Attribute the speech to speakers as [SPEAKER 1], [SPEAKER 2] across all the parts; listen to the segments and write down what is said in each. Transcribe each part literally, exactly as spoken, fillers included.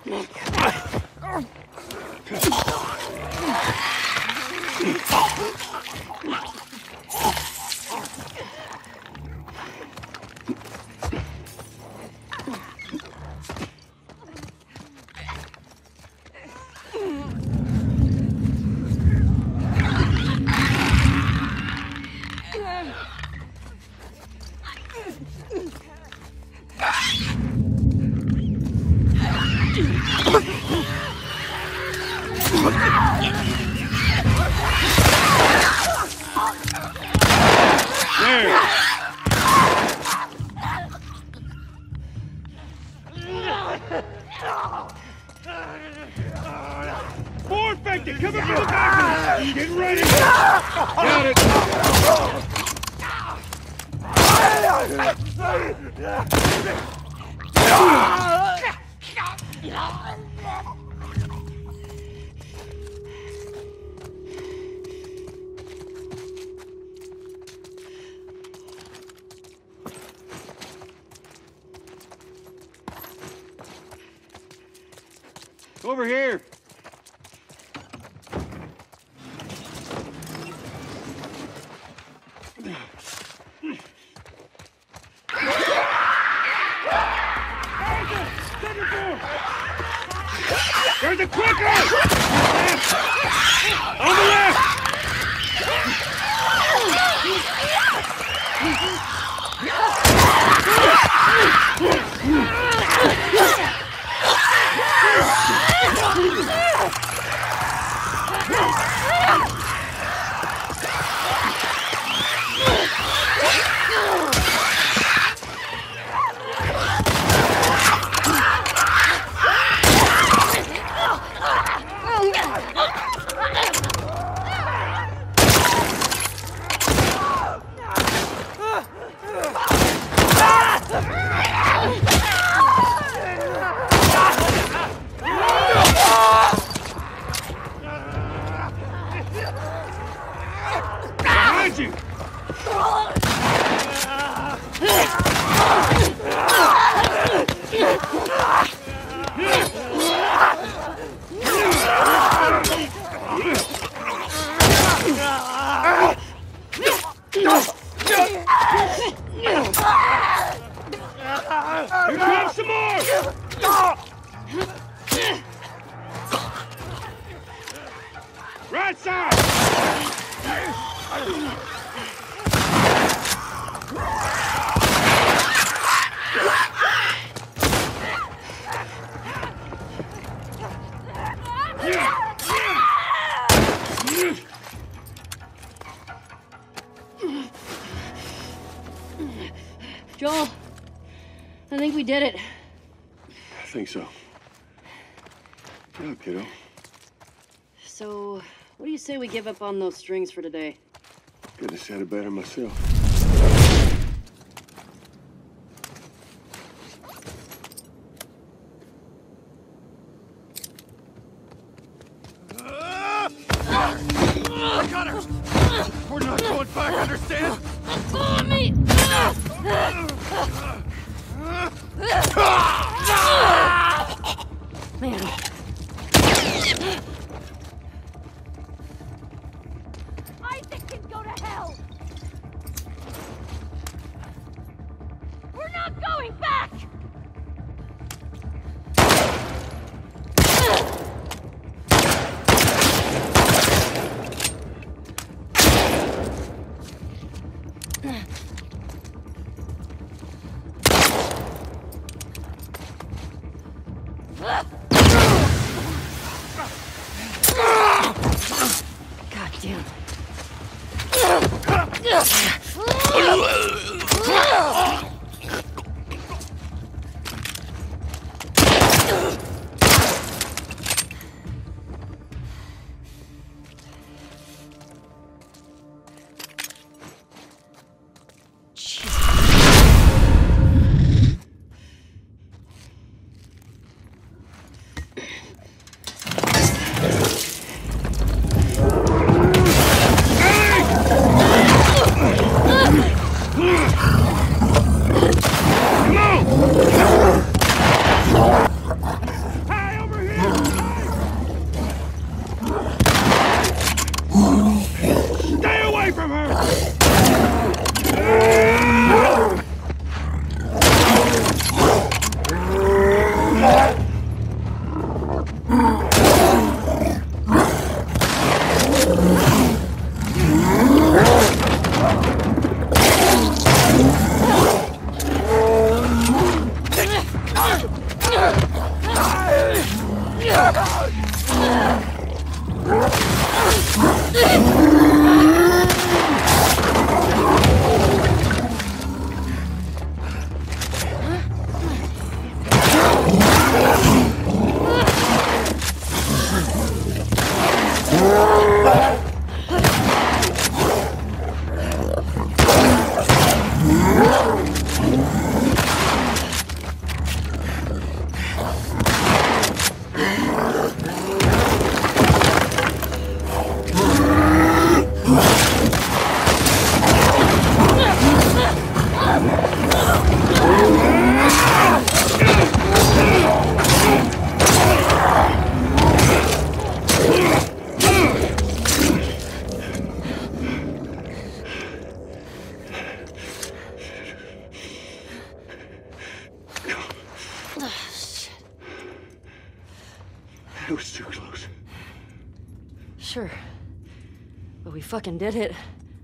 [SPEAKER 1] More infected! Coming from the back! Get ready! Got it! Over here! There's a quicker! On the left! Behind you! Here comes some more! Right side!
[SPEAKER 2] Joel, I think we did it.
[SPEAKER 1] I think so. Good job, kiddo.
[SPEAKER 2] So, what do you say we give up on those strings for today?
[SPEAKER 1] Couldn't have said it better myself.
[SPEAKER 3] I got her! We're not going back, understand?
[SPEAKER 2] Follow me! Man.
[SPEAKER 4] Isaac can go to hell! We're not going back!
[SPEAKER 2] God damn.
[SPEAKER 1] Ugh! It was too close.
[SPEAKER 2] Sure. But we fucking did it.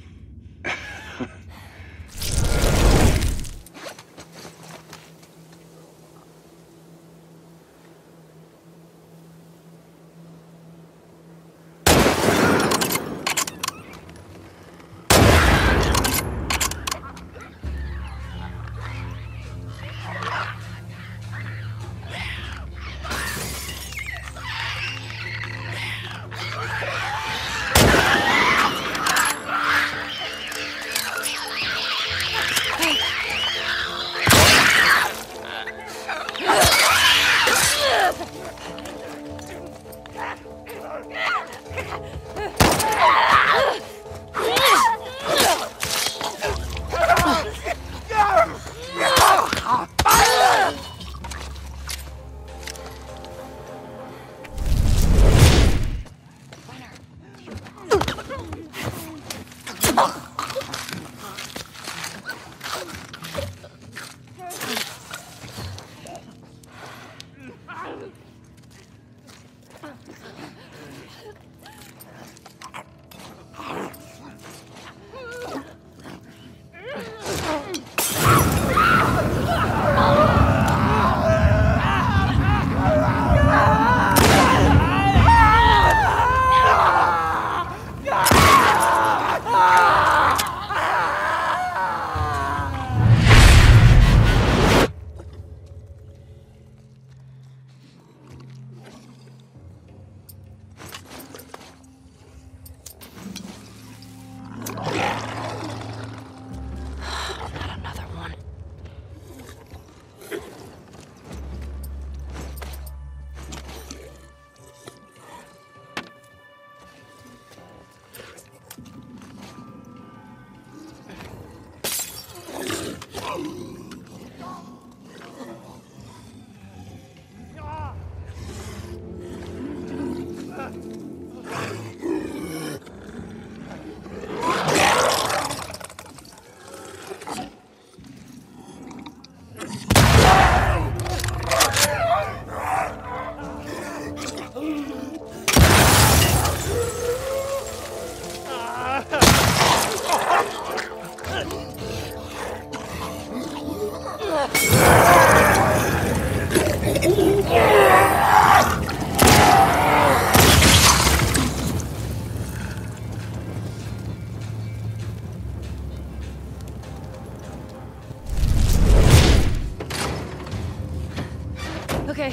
[SPEAKER 2] Okay.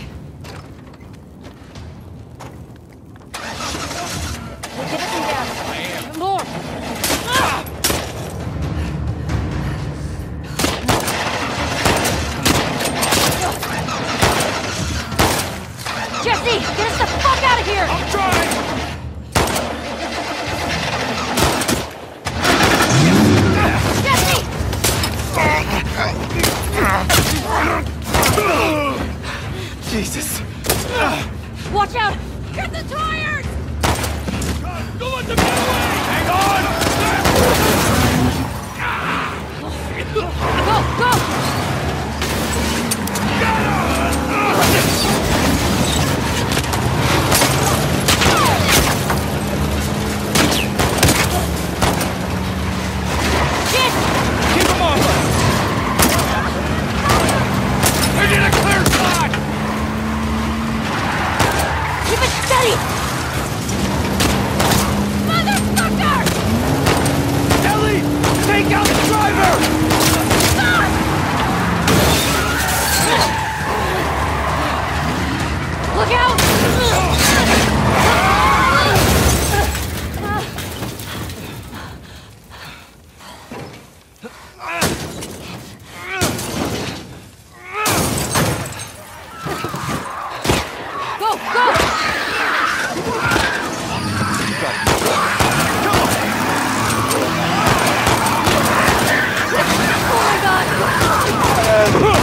[SPEAKER 2] We'll give it some gas. More! Ah! Jesse, get us the fuck out of here!
[SPEAKER 3] I'm trying! Jesus!
[SPEAKER 4] Watch out! Get the tires!
[SPEAKER 3] Don't let them get away! Hang on!
[SPEAKER 4] Go, go! Shit!
[SPEAKER 3] Keep them off! We need a clear spot!
[SPEAKER 4] Keep it steady! Motherfucker!
[SPEAKER 3] Ellie! Take out the driver!
[SPEAKER 4] Look out! Go, go! Oh my God!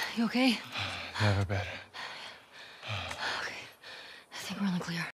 [SPEAKER 4] You okay?
[SPEAKER 5] Never better.
[SPEAKER 4] Okay. I think we're in the clear.